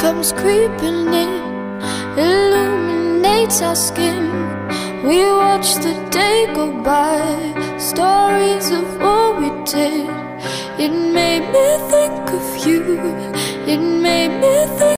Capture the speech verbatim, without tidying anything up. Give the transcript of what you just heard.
comes creeping in, illuminates our skin. We watch the day go by, stories of what we did. It made me think of you, it made me think